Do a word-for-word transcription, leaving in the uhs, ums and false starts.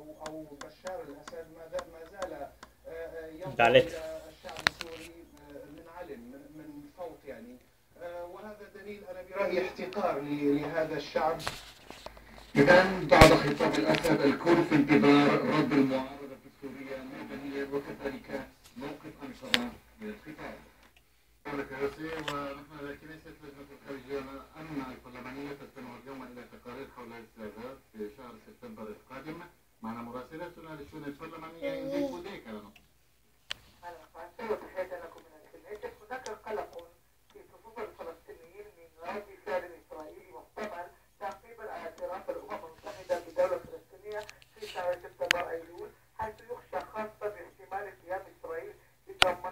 او او بشار الاسد ما ما زال ينظر دالت. الى الشعب السوري من علم من من فوق يعني. وهذا دليل انا برايي احتقار لهذا الشعب. إذا بعد خطاب الأسد الكل في انتظار رد المعارضة السورية مدنيا وكذلك موقف أنقرة من الخطاب. ونحن